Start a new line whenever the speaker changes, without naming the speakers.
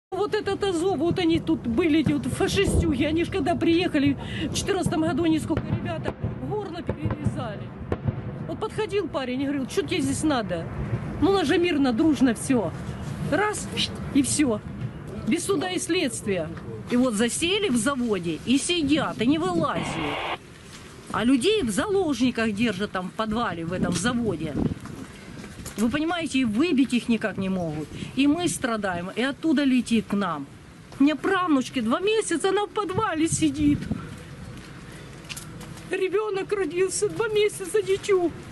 Вот этот Азов, вот они тут были, эти вот фашистюги, они же когда приехали в 2014 году, они сколько ребята горло перерезали. Вот подходил парень и говорил, что тебе здесь надо? Ну, у нас же мирно, дружно все. Раз, и все. Без суда и следствия. И вот засели в заводе и сидят, и не вылазят. А людей в заложниках держат там в подвале, в этом заводе. Вы понимаете, и выбить их никак не могут. И мы страдаем, и оттуда летит к нам. У меня правнучке 2 месяца, она в подвале сидит. Ребенок родился, 2 месяца, дитю.